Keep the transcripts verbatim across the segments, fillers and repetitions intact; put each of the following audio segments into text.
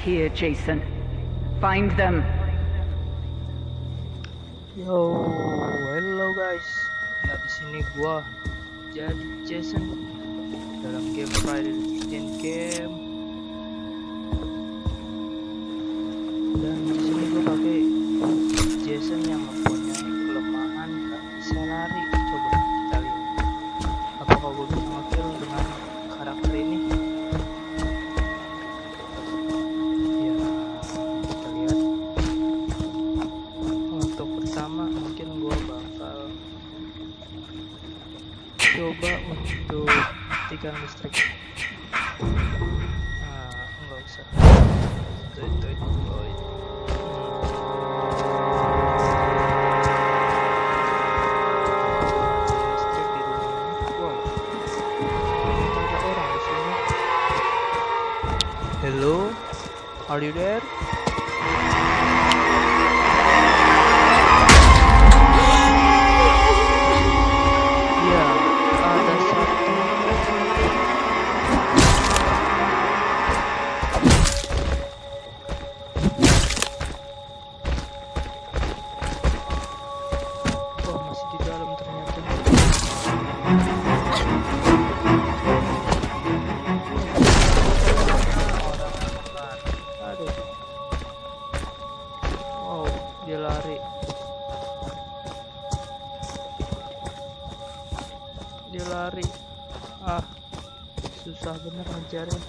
here, Jason. Find them. Yo, hello guys. Ya di sini gua jadi Jason dalam game Friday the thirteenth game. Dan di sini gua pakai Jason yang mempunyai kelemahan gak bisa lari. Coba kita lihat apakah gua bisa nge-kill dengan karakter ini. Coba untuk tiga listrik. Nah, enggak usah. Itu itu itu. Oh, itu. Listrik di rumah ini. Wow. Ada orang di sini. Hello, are you there? Dia lari. Dia lari. Ah, susah bener ngejarnya.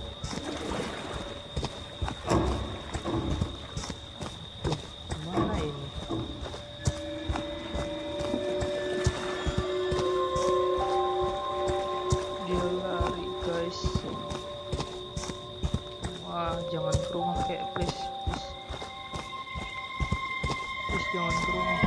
Tuh, mana ini? Dia lari, guys. Wah, jangan ke rumah kayak please. Jangan ke rumah.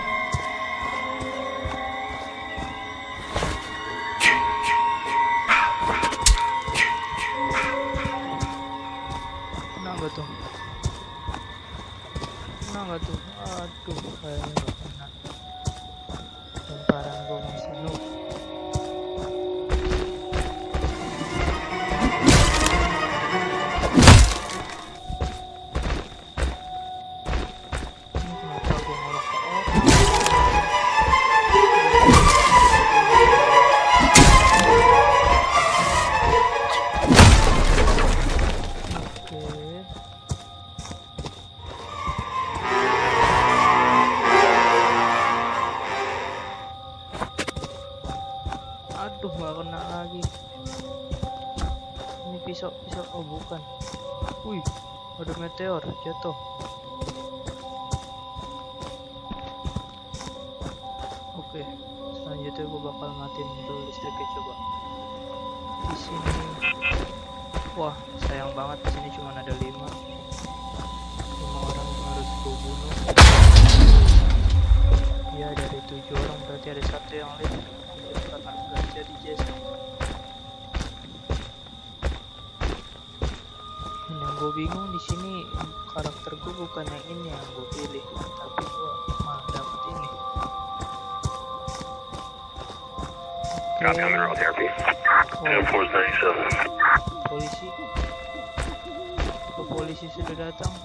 Kena gak tuh? Kena gak tuh? Aduh, kayaknya gak kena. Lemparan gua masih low. Aduh, gak kena lagi. Ini pisau, pisau. Oh bukan. Wih, ada meteor jatuh. Oke, selanjutnya gue bakal matiin dulu listriknya. Coba di sini. Wah, sayang banget di sini cuma ada lima. Lima orang yang harus gue bunuh. Ya, dari tujuh orang berarti ada satu yang lain. Karena nggak jadi Jason. Yang gue bingung di sini karakter gue bukan yang ini yang gue pilih, tapi gue malah dapet ini. Okay. Oh. Polisi, polisi sudah datang.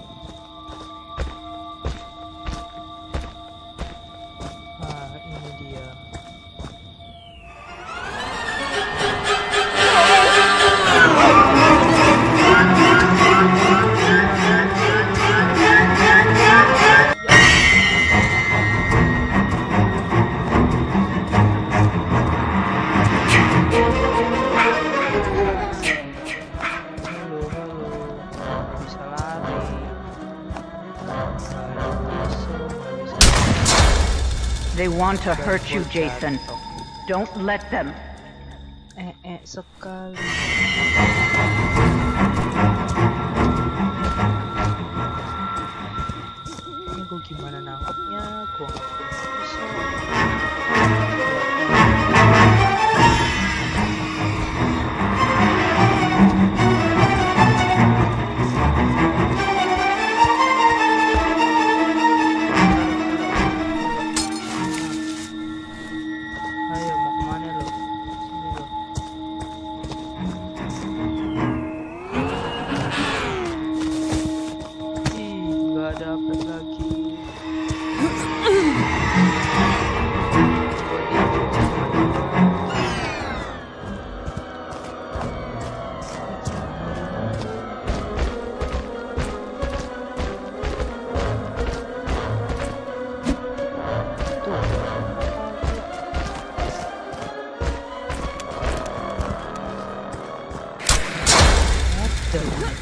Ah, ini dia. They want to hurt you, Jason. Don't let them. Eh, eh, sekali. Ini gue gimana nangkepnya? Gue nggak bisa. Ayo, mau kemana lo? Sini lo.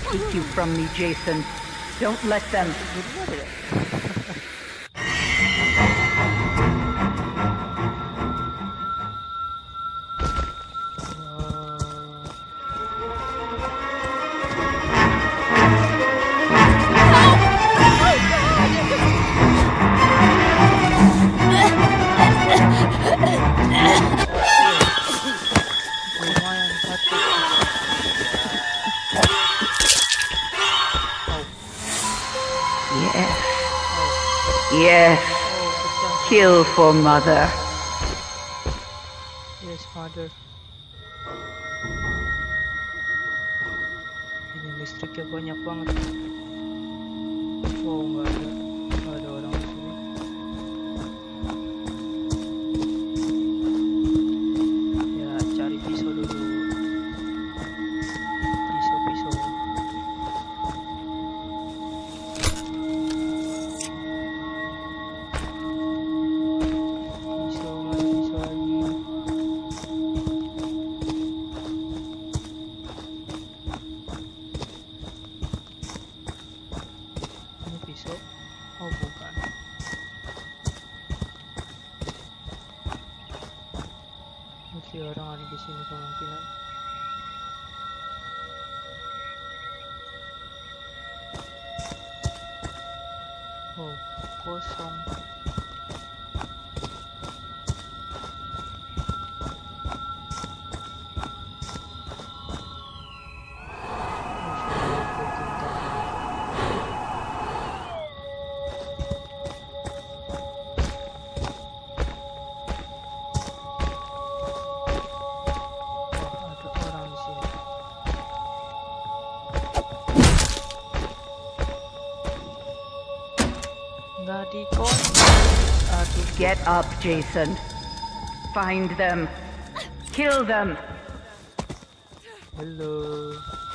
Take you from me, Jason. Don't let them. Yes. Kill for mother. Yes, mother. Ini listriknya banyak banget. Oh, nggak ada, nggak ada orang di sini. Ya, cari pisau dulu. Pisau, pisau. Oh bukan. Masih orang ada di sini kemungkinan. Oh kosong. Get up, Jason. Find them. Kill them. Hello.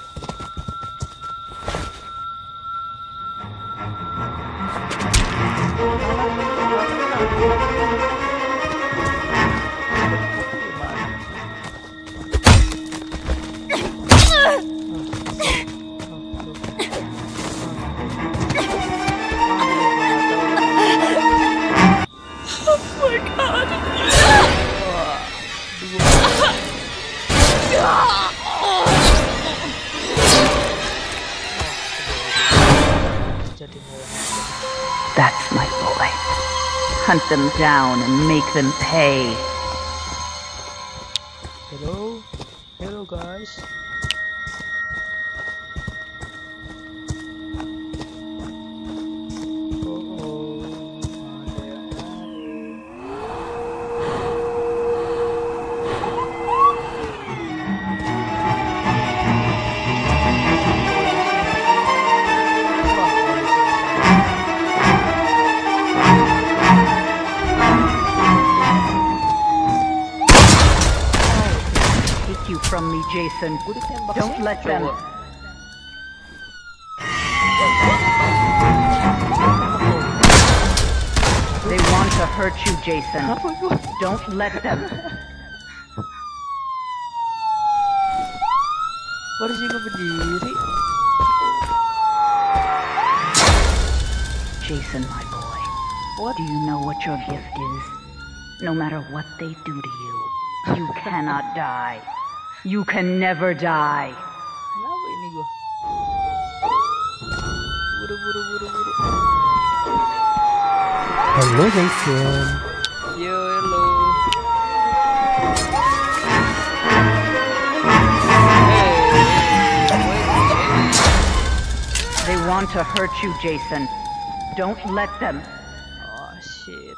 That's my boy. Hunt them down and make them pay. Hello? Hello guys. From me, Jason. Don't let them. They want to hurt you, Jason. Don't let them. Baru juga berdiri. Jason, my boy. What do you know what your gift is? No matter what they do to you, you cannot die. You can never die. Kenapa ini gua? Buru buru buru buru. Halo Jason. Yo hello. They want to hurt you, Jason. Don't let them. Oh shit.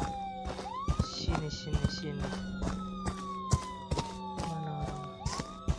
Sini sini sini. Mana orang?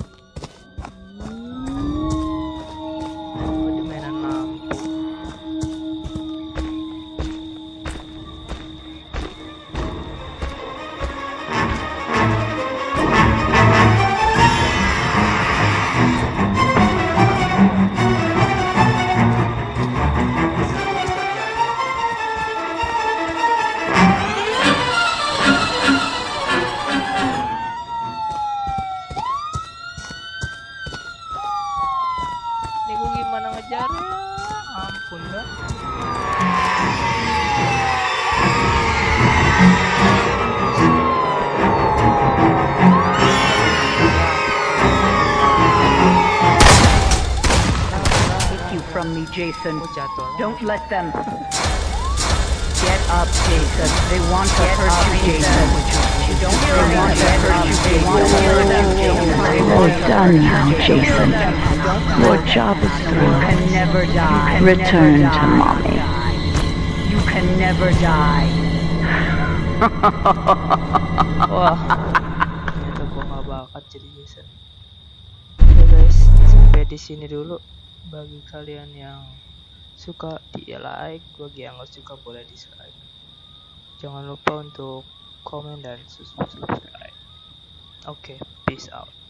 Jason. Oh, jatuh. Don't let them. Get up, Jason. They want to hurt you, Jason. Don't they want to hurt you. They want to hurt them, Jason. We're done now, Jason. Your job is through. You can never die. Return to mommy. You can never die. Wah, ternyata gua nggak bakat jadi Jason. Oke guys, sampai di sini dulu. Bagi kalian yang suka di like, bagi yang nggak suka boleh dislike. Jangan lupa untuk komen dan subscribe. Oke, peace out.